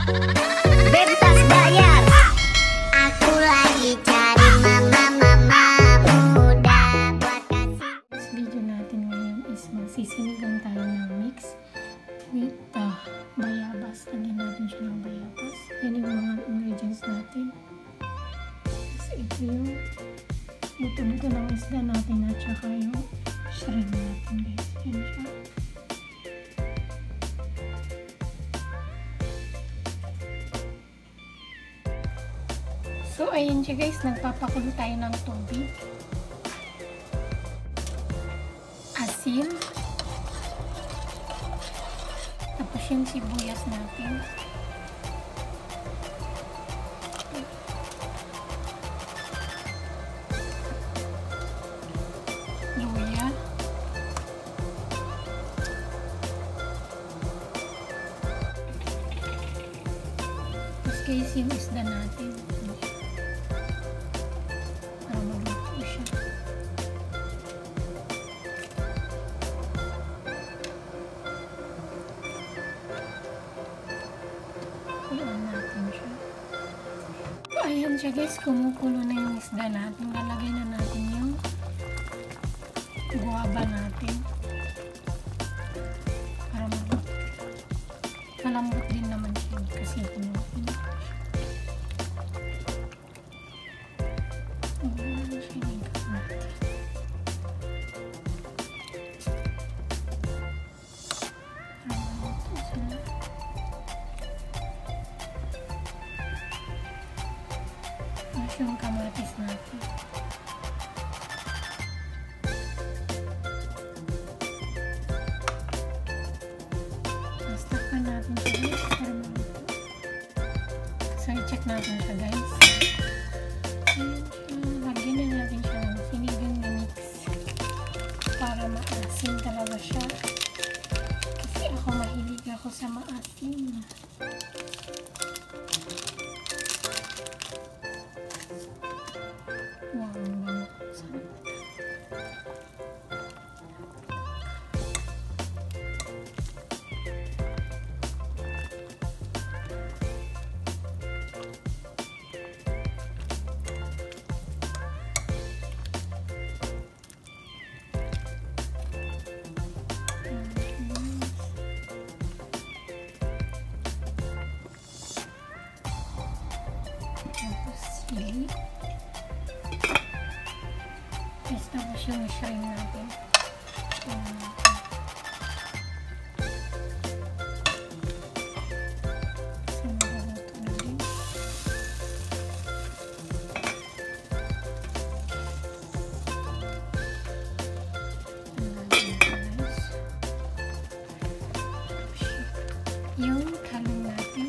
Bebas bayar. Aku lagi cari mama muda buat kasih. Video natin ngayon is magsisinigang tayo ng mix with bayabas. Lagyan natin siya ng bayabas. Yan yung mga ingredients natin. So, ito yung buto-buto ng isda natin at saka yung shrimp natin, guys. Yan siya. So, ayun siya, guys. Nagpapakulo tayo ng tubig. Asin. Tapos yung sibuyas natin. Luya. Tapos guys, yung isda natin. Para maluto siya. Kuluan natin siya. Ayan siya, guys, kumukulo na yung isda natin. Lalagay na natin yung guava natin para malambot din naman siya kasi pinutin ko siya. Ayan, sinigang natin. Para maluto siya. Tapos yung kamatis natin. Takpan natin siya, guys, para maluto. So, i-check natin siya, guys. Ayan siya. Lagyan na natin siya ng sinigang na mix para maasin talaga siya. Kasi ako mahilig ako sa maasin. Wow, ang bango. Sarap. Sili. Tapos yung shrimp natin. Kasi maluto na din. Yung kalong natin.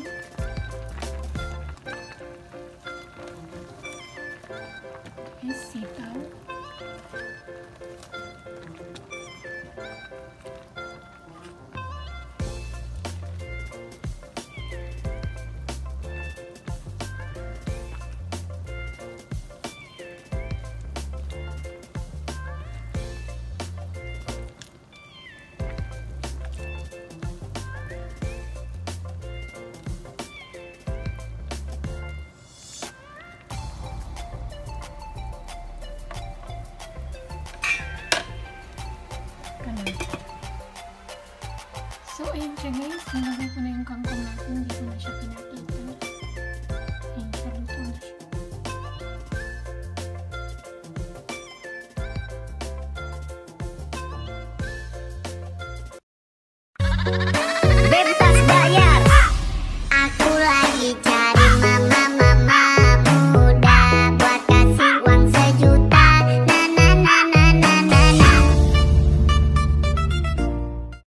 Sitaw. So, ayun siya, guys. Nilagay ko na yung kangkong natin. Hindi ko na siya pinag